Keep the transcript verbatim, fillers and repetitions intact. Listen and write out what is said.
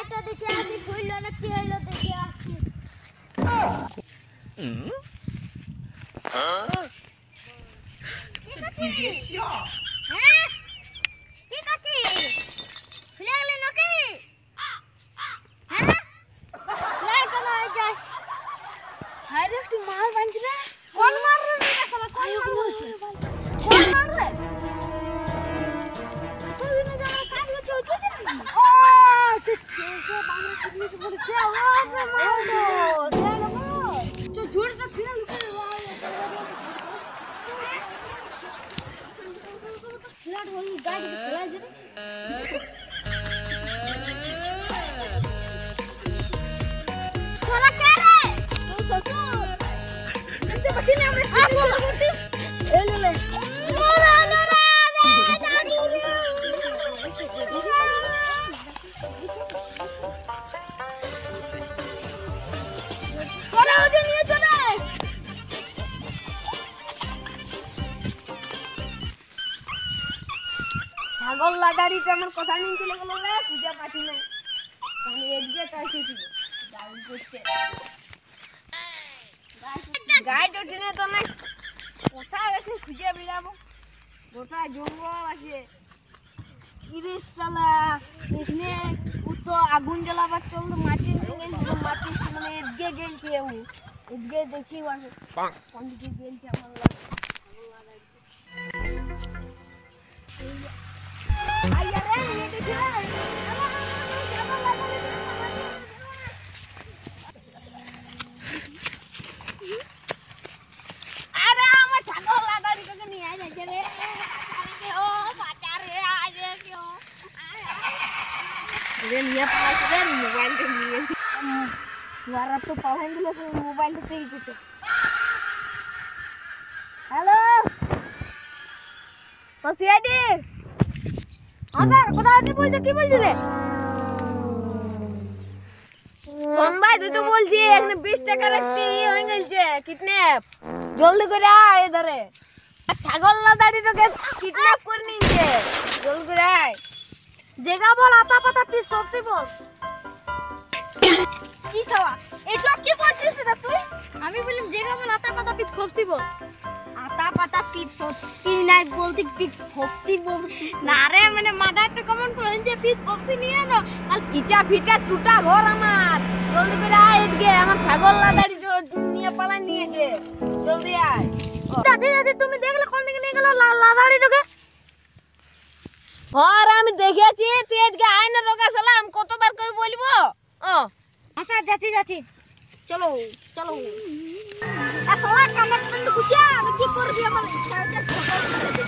এটা দেখে আমি কইল না কি হইলো দেখে আসি হুম হ্যাঁ কি আছে হ্যাঁ ঠিক আছে খুলে গেল নাকি হ্যাঁ না কেন এই যে আরে একটু মাল বানছ রে কোন মার রে এটা শালা কোন মার বলছিস কোন মার রে তুই দিনে যা কাজ করছিস ওই কিছু না ও সে সে বাংলা কিডনি তো বলে সে ও রে মার সে না তো ঝুড়টা ফিরে লুকে ফ্ল্যাট হল গাড়ি ফ্ল্যাট রে তোরা কে রে তুই শ্বশুর দেখতে পাচ্ছিস না আমরা কি করছি এই লে মোরা মোরা দাদু তোরা ওদের নিয়ে চলে ছাগল লাদারি তেমন কথা নিয়ে চলে গেল রে পূজা পাচ্ছি না আমি এদিকে চাইছি গাড়ি করতে গাড়ি তো টিনে তো না কোথায় গেছে খুঁজে বেড়াবো গোটা জঙ্গল আছে ইরে শালা দেখনে ও তো আগুন জ্বালাবার চল তো মাছিস গেছিল মাছিস মানে এদিকে গেলছে ও এদিকে দেখি আছে কোন দিকে গেলছে আমার আইয়া রে নিয়ে দেখি আরে আমার ছাগল লাদারি তোকে নিয়ে আয় যাচ্ছে রে ও বাচ্চা রে আজ কেউ রে নিয়ে পাস রে মোবাইলটা নিয়ে यार तो पावन दिले से मोबाइल पे ही कुछ हेलो तो सीआईडी हां सर কথা আদি বলছো কি বলছিলে সোমবার তুই তো বলছি এখানে বিশ টাকা রাখতে হয়ে গেলছে কিডন্যাপ জলদি করে আয় এধারে ছাগল না দাঁড়ি তোকে কিডন্যাপ করে নিয়েছে জলদি করে আয় জায়গা বল আতা পাতা পিস সবসে বল কি সালা এটা কি বলছিস রে তুই আমি বললাম জায়গা বল আতা পাতা পিস সবসে বল আতা পাতা পিস সত্যি নাই বলতি পিস সত্যি বল না রে মানে মাদারটা কমেন্ট করেন যে পিস সবসে নিয়ে না আর ইটা ফিটা টুটা ঘর আমার জলদি করে আয় এদিকে আমার ছাগল লাদারি নিয়ে পালা নিয়েছে জলদি আয় যাচ্ছে যাচ্ছে তুমি দেখলে কোন দিকে নিয়ে গেল লাদারিটাকে আর আমি দেখেছি তুই এদিকে আয় না রোগা সালাম কতবার করে বলবো ও আচ্ছা যাচ্ছি যাচ্ছি চলো চলো আর সালা কামড় বন্ধ কুচা আমি কি করবি আমার